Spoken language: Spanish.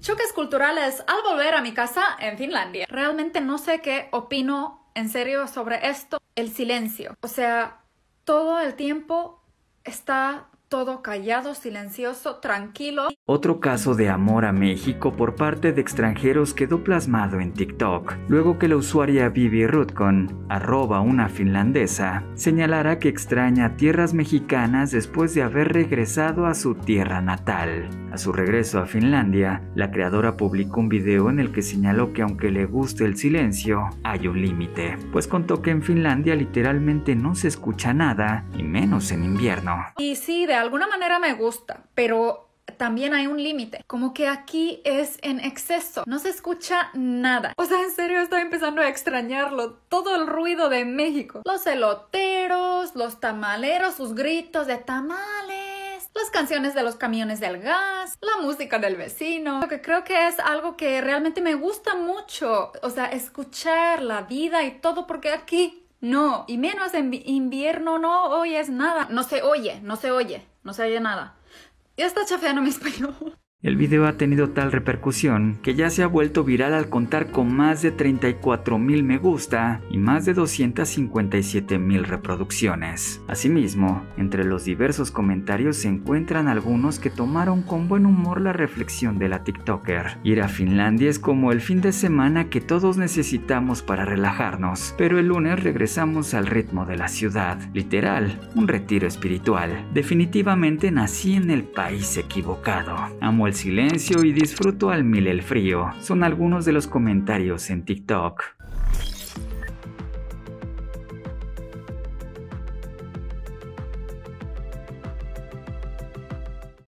Choques culturales al volver a mi casa en Finlandia. Realmente no sé qué opino en serio sobre esto. El silencio. O sea, todo el tiempo está todo callado, silencioso, tranquilo. Otro caso de amor a México por parte de extranjeros quedó plasmado en TikTok, luego que la usuaria Vivi Rutkon, @una finlandesa, señalara que extraña tierras mexicanas después de haber regresado a su tierra natal. A su regreso a Finlandia, la creadora publicó un video en el que señaló que aunque le guste el silencio, hay un límite, pues contó que en Finlandia literalmente no se escucha nada, y menos en invierno. Y sí, de alguna manera me gusta, pero también hay un límite. Como que aquí es en exceso. No se escucha nada. O sea, en serio estoy empezando a extrañarlo. Todo el ruido de México. Los eloteros, los tamaleros, sus gritos de tamales, las canciones de los camiones del gas, la música del vecino. Lo que creo que es algo que realmente me gusta mucho. O sea, escuchar la vida y todo, porque aquí no. Y menos en invierno no oyes nada. No se oye nada. Ya está chafeando mi español. El video ha tenido tal repercusión que ya se ha vuelto viral al contar con más de 34,000 me gusta y más de 257,000 reproducciones. Asimismo, entre los diversos comentarios se encuentran algunos que tomaron con buen humor la reflexión de la TikToker. Ir a Finlandia es como el fin de semana que todos necesitamos para relajarnos, pero el lunes regresamos al ritmo de la ciudad. Literal, un retiro espiritual. Definitivamente nací en el país equivocado. Amo el silencio y disfruto al mil el frío. Son algunos de los comentarios en TikTok.